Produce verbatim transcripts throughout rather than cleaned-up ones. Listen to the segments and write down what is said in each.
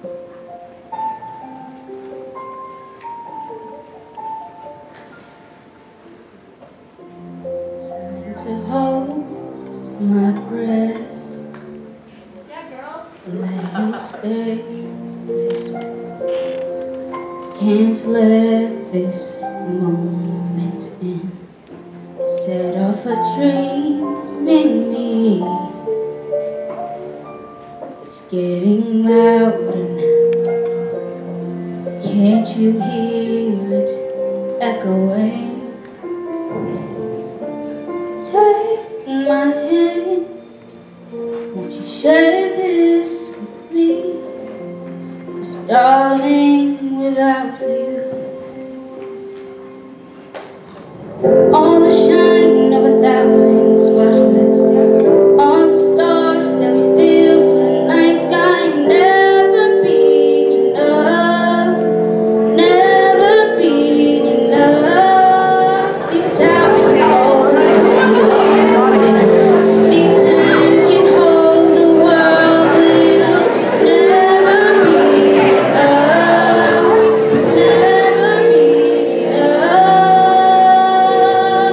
To hold my breath, let me stay this way. Can't let this moment end. Set off a dream in me. It's getting louder now. Can't you hear it echoing? Take my hand, won't you share this with me? 'Cause darling, without you, all the shine of a thousand spotlights, all the stars that we steal from the night sky, never be enough, never be enough. These towers of gold, these hands can hold the world, but it'll never be enough, never be enough.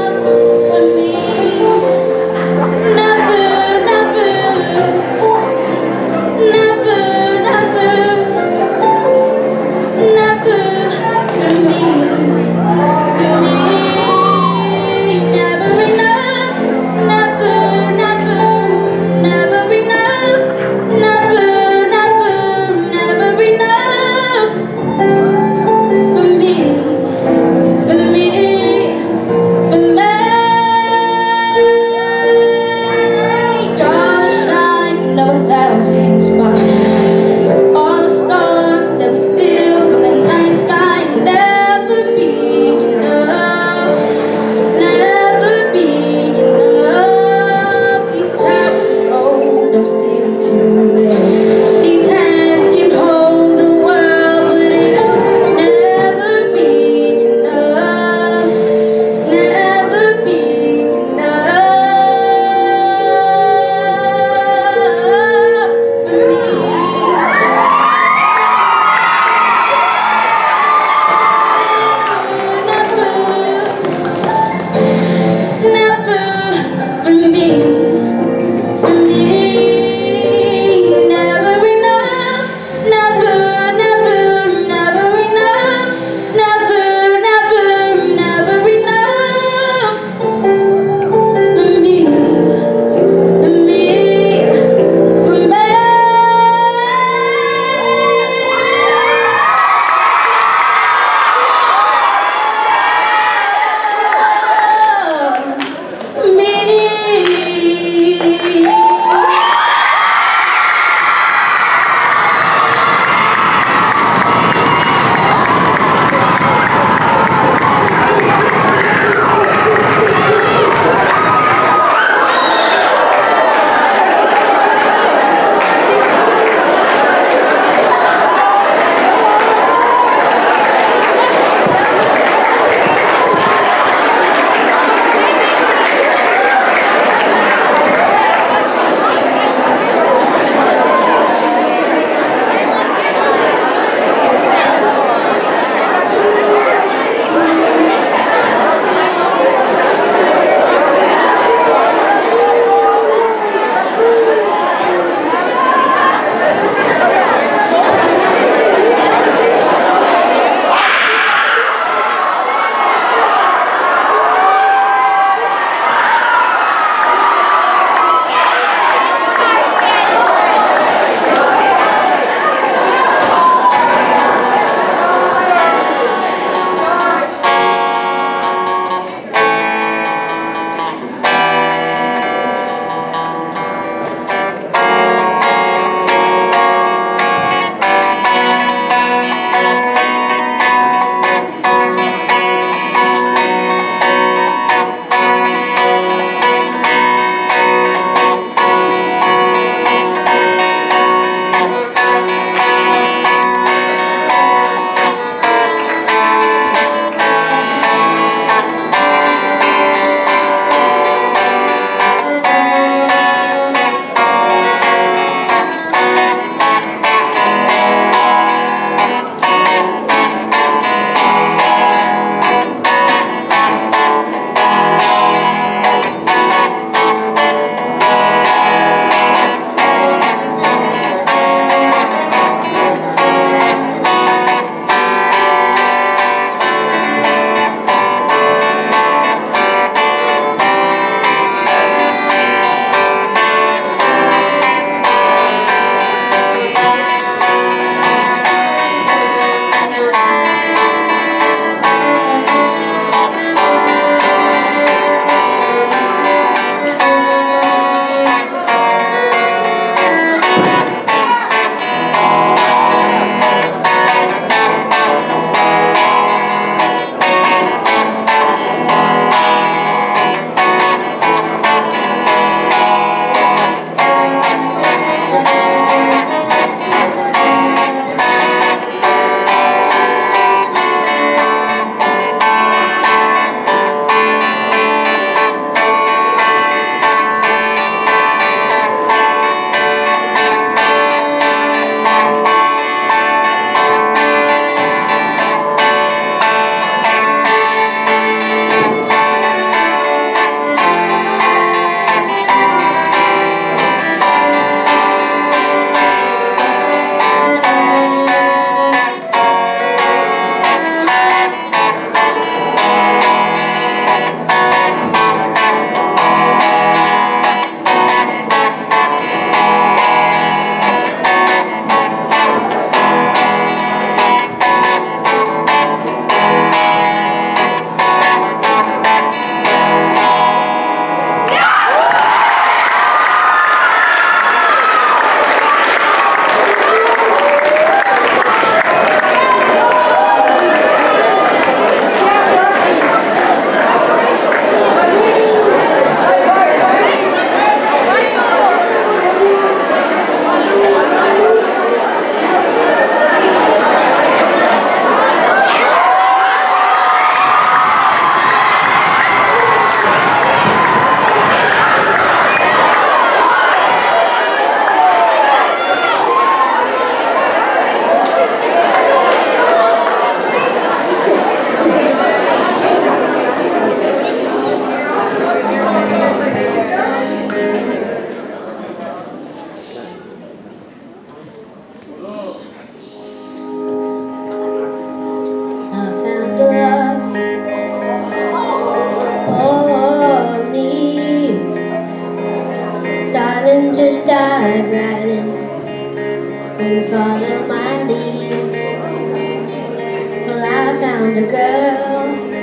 a girl,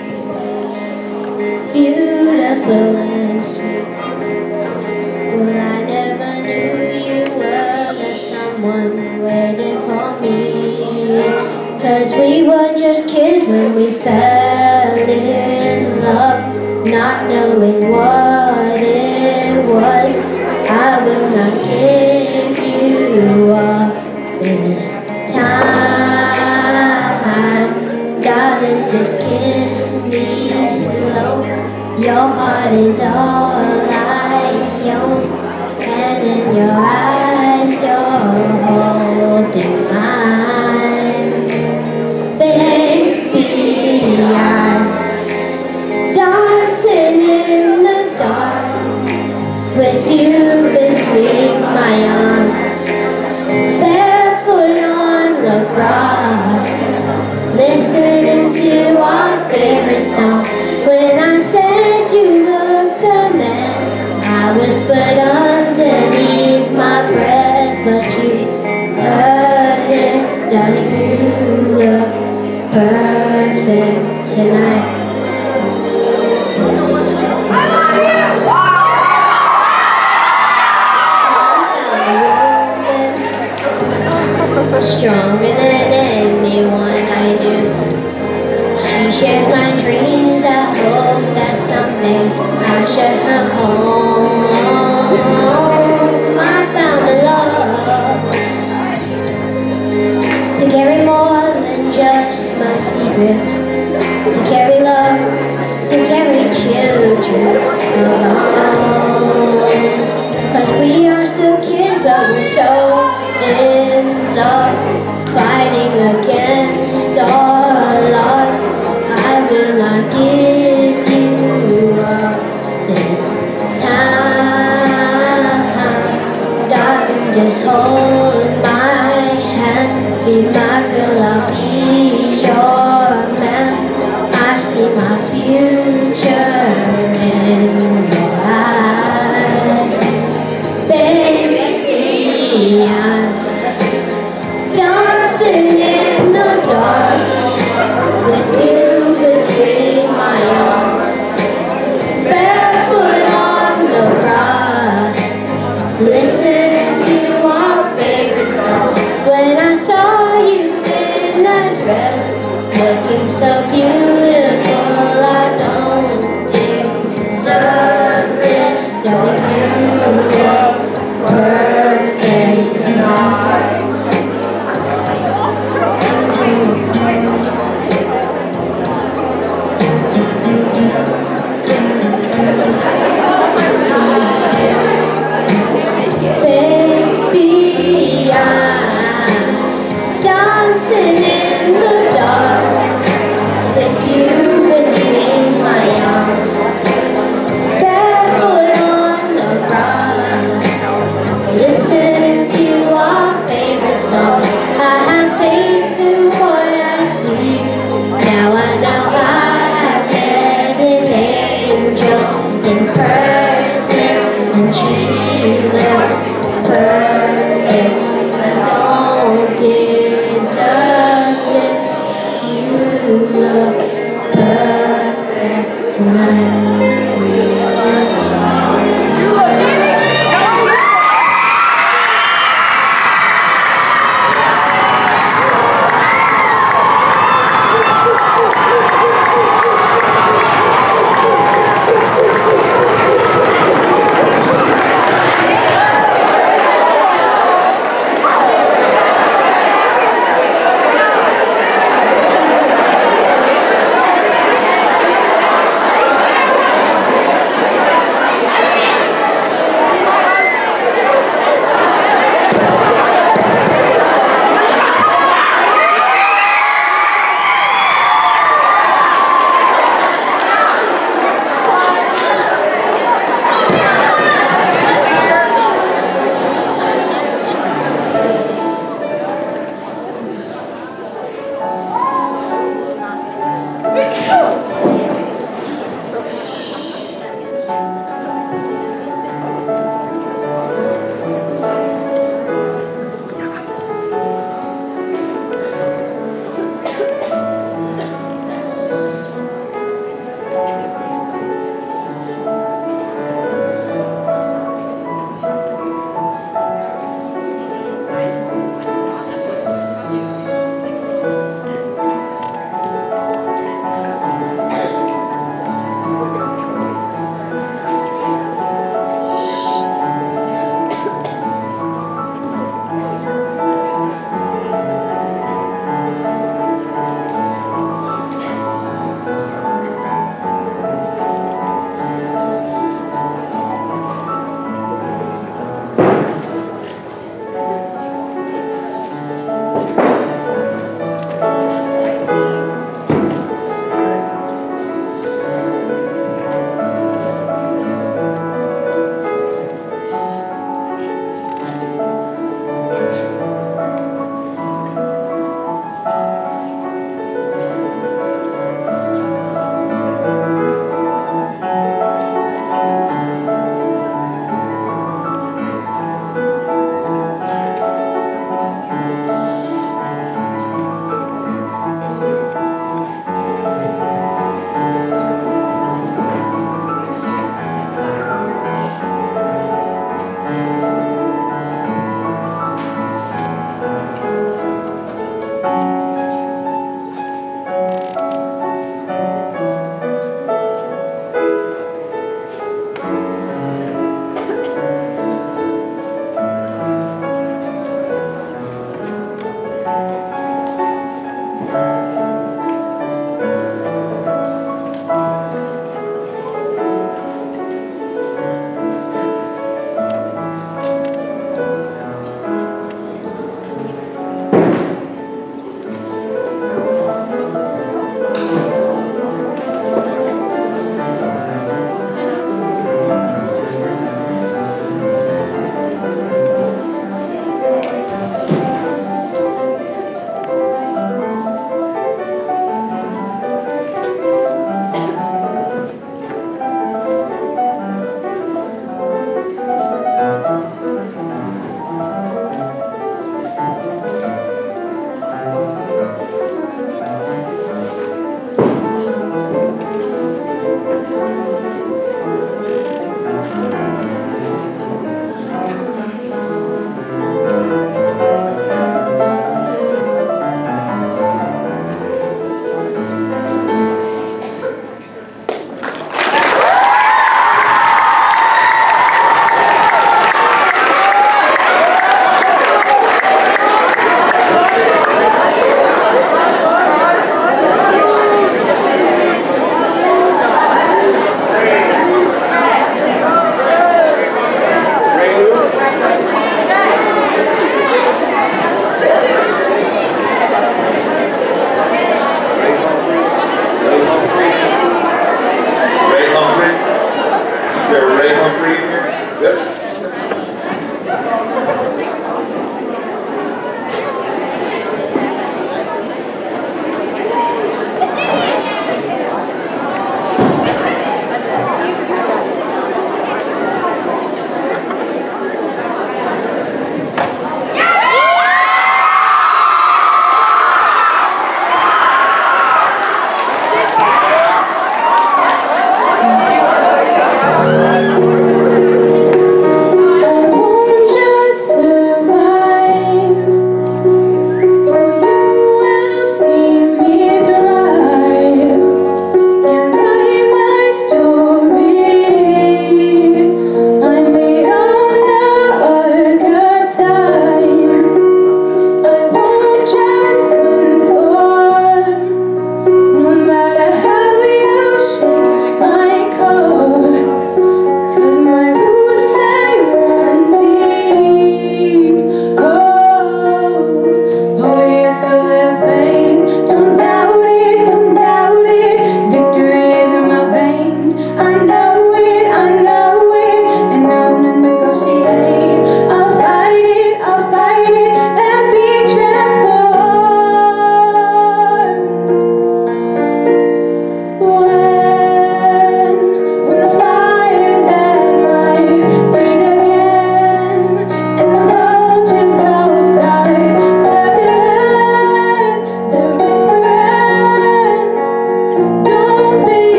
beautiful and sweet. Well, I never knew you were the someone waiting for me. 'Cause we were just kids when we fell in love, not knowing what it was. I will not give you up this time, darling, just kiss me slow. Your heart is all I own, and in your eyes you're holding mine. Baby, I'm dancing in the dark with you between my arms, barefoot on the grass, listening to our favorite song. When I said you looked a mess, I whispered underneath my breath, but you heard it, darling, you look perfect tonight. Stronger than anyone I knew. She shares my dreams. I hope that someday I'll share her home. I found a love to carry more than just my secrets, to carry love, to carry children along. 'Cause we are still kids, but we're so in love, fighting against all odds. I will not give you up this time, darling, just hold my hand. Be my girl, I'll be your man. I see my future in your eyes. Baby, I'm dancing in the dark with you between my arms, barefoot on the grass, listening to our favorite song. When I saw you in that dress,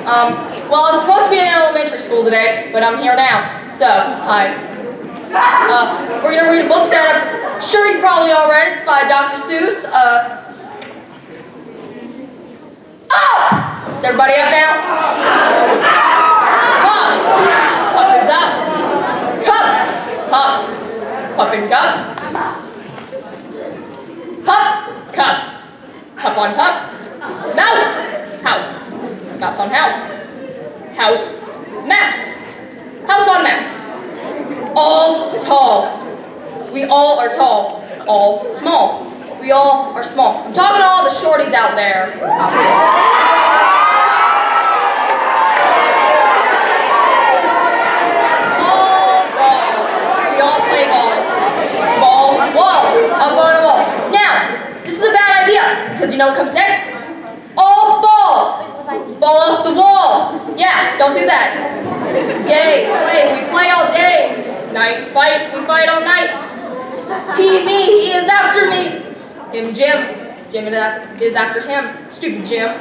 Um, well, I was supposed to be in elementary school today, but I'm here now. So, hi. Uh, we're gonna read a book that I'm sure you probably all read. It's by Doctor Seuss. Uh, oh! Is everybody up now? Pup. Pup is up. Cup. Pup. Pup and cup. Pup. Cup. Pup on pup. Mouse. House. Mouse on house. House. Mouse. House on mouse. All tall. We all are tall. All small. We all are small. I'm talking to all the shorties out there. All ball. We all play ball. Ball, wall, up on a wall. Now, this is a bad idea, because you know what comes next? All fall. Fall off the wall. Yeah, don't do that. Day, play, we play all day. Night, fight, we fight all night. He, me, he is after me. Him, Jim. Jim is after him. Stupid Jim.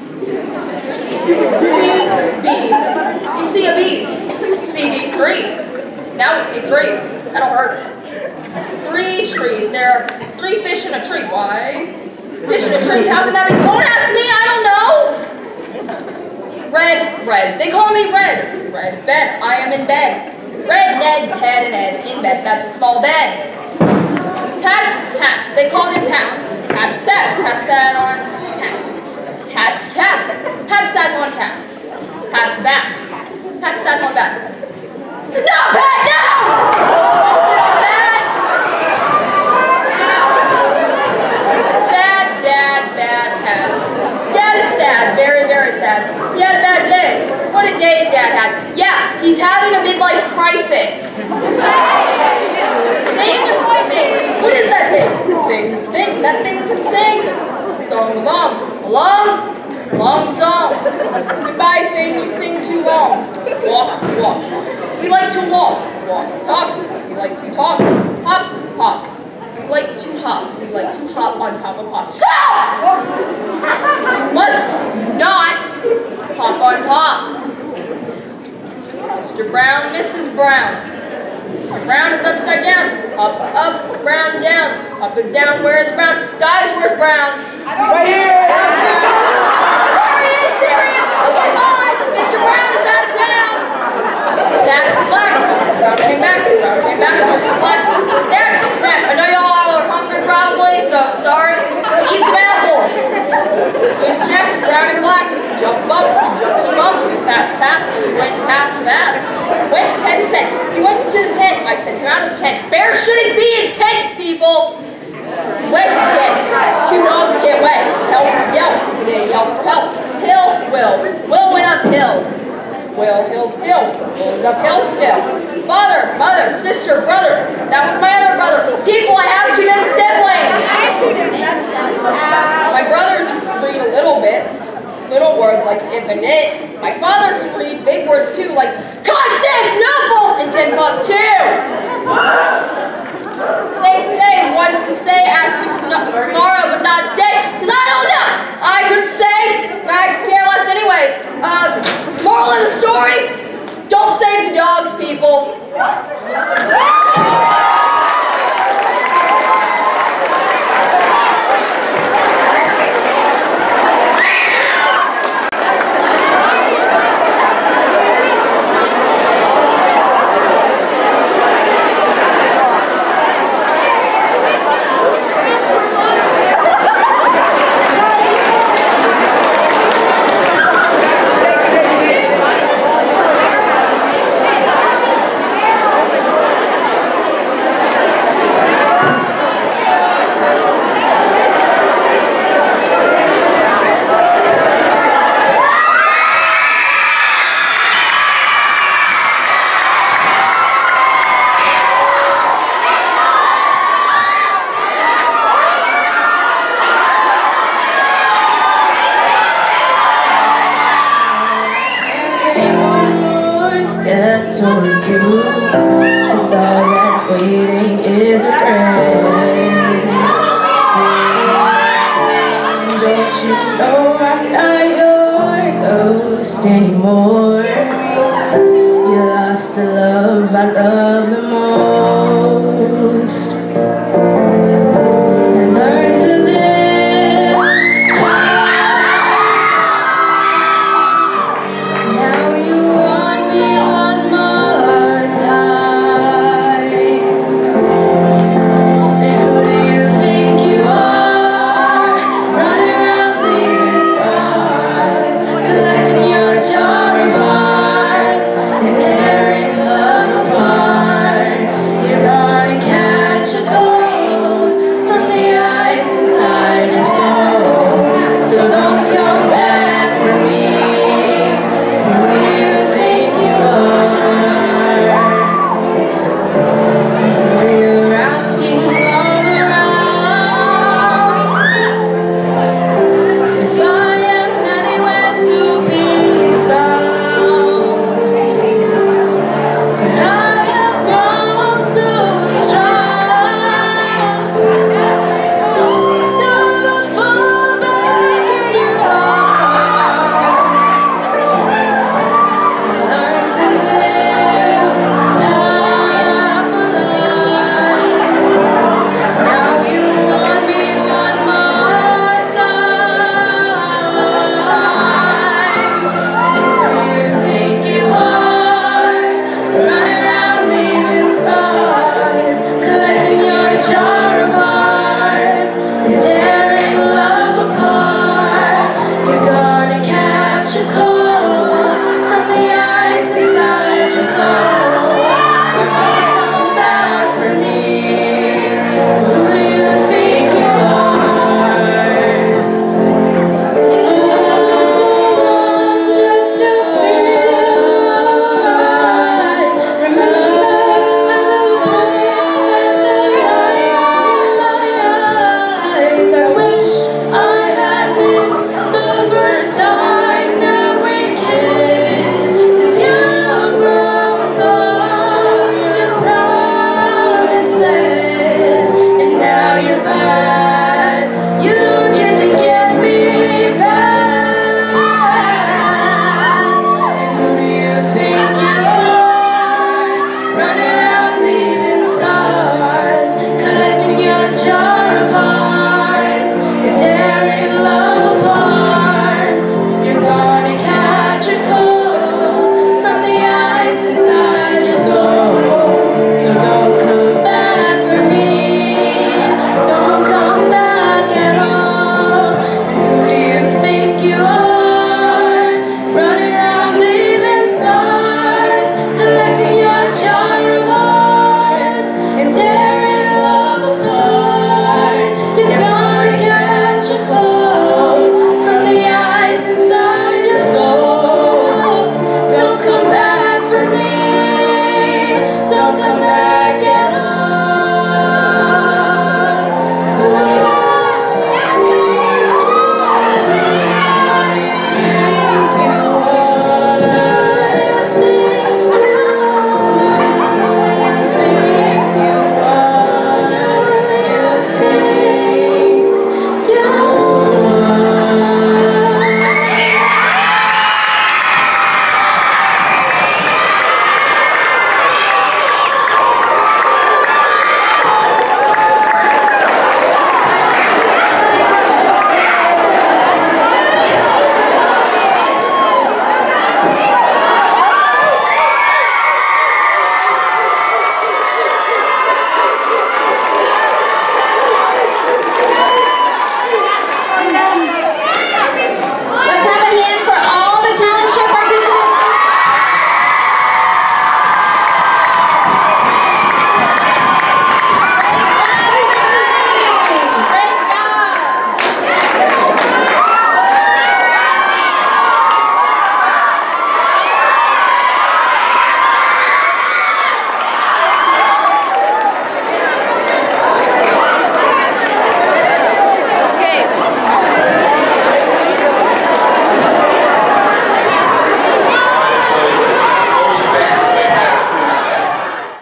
C, B. You see a B. C, B, three. Now we see three. That'll hurt. Three trees. There are three fish in a tree. Why? Fish in a tree? How can that be? Don't ask me, I don't know. Red, red. They call me Red. Red bed. I am in bed. Red, Ned, Ted, and Ed. In bed. That's a small bed. Pat, Pat. They call him Pat. Pat sat. Pat sat on Pat. Pat, cat. Pat sat on cat. Pat, bat. Pat sat on bat. No, Pat, no! Don't sit on that! Sad, dad, bad, cat. Dad is sad. Very, very sad. He had a bad day. What a day his dad had. Yeah, he's having a midlife crisis. Sing, sing. What is that thing? Sing, sing. That thing can sing. Song long. A long, long song. Goodbye thing, you sing too long. Walk, walk. We like to walk. Walk, talk. We like to talk. Hop, hop. We like to hop. We like to hop on top of pop. Stop! You must not hop on pop. Mister Brown, Missus Brown. Mister Brown is upside down. Up, up, Brown down. Up is down. Where is Brown? Guys, where's Brown? Right here! Where's Brown? Oh, there he is! There he is! Okay, bye! Mister Brown is out of town! Back, black. Brown came back. Brown came back. Mister Black. Snack, snack. I know y'all are hungry probably, so sorry. Eat some apples. Eat a snack. Brown and black. Jump, bump. He jumped, he bumped. Fast, fast. He went past, fast. Went ten cent. He went into the tent. I sent him out of the tent. Bears shouldn't be in tents, people. Wet get. Two dogs get wet. Help, yelp. They yelp for help. Hill, Will. Will went uphill. Will, hill still. Will is uphill still. Father, mother, sister, brother. That was my other brother. People, I have too many siblings. My brothers read a little bit. Little words like if and it. My father can read big words too, like Constantinople and Timbuktu too. Say, say, what does it say? Ask me to know tomorrow, but not today, because I don't know. I couldn't say. I could care less anyways. Uh, moral of the story, don't save the dogs, people. Towards you, 'cause all that's waiting is regret. And don't you know I'm not your ghost? ghost anymore. You lost the love I love.